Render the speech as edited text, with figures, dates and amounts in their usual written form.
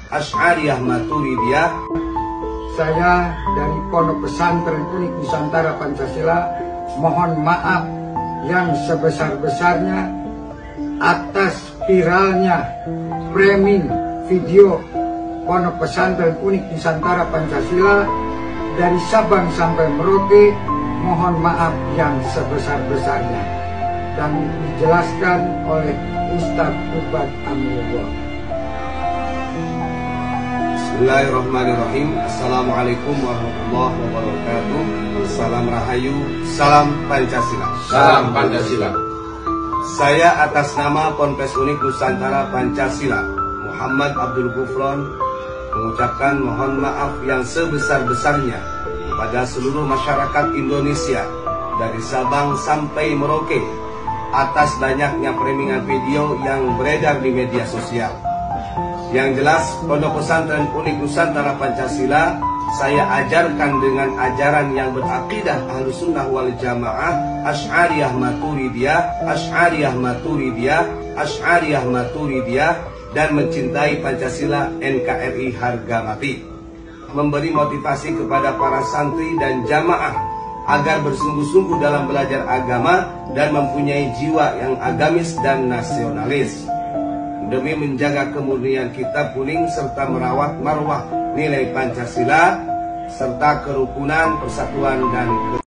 Asy'ariyah Maturidiyah. Saya dari Pondok Pesantren Unik Nusantara Pancasila mohon maaf yang sebesar-besarnya atas viralnya framing video Pondok Pesantren Unik Nusantara Pancasila dari Sabang sampai Merauke. Mohon maaf yang sebesar-besarnya dan dijelaskan oleh Ustadz Ubad Amrullah. Bismillahirrahmanirrahim. Assalamualaikum warahmatullahi wabarakatuh. Salam Rahayu, salam Pancasila. Salam Pancasila. Saya atas nama Ponpes Unik Nusantara Pancasila, Muhammad Abdul Gufron, mengucapkan mohon maaf yang sebesar-besarnya kepada seluruh masyarakat Indonesia dari Sabang sampai Merauke atas banyaknya framing video yang beredar di media sosial. Yang jelas, Pondok Pesantren Unik Nusantara Pancasila saya ajarkan dengan ajaran yang berakidah Ahlussunnah wal Jamaah, Asy'ariyah Maturidiyah, Asy'ariyah Maturidiyah, Asy'ariyah Maturidiyah, dan mencintai Pancasila NKRI harga mati. Memberi motivasi kepada para santri dan jamaah agar bersungguh-sungguh dalam belajar agama dan mempunyai jiwa yang agamis dan nasionalis, demi menjaga kemurnian kitab kuning serta merawat marwah nilai Pancasila serta kerukunan, persatuan, dan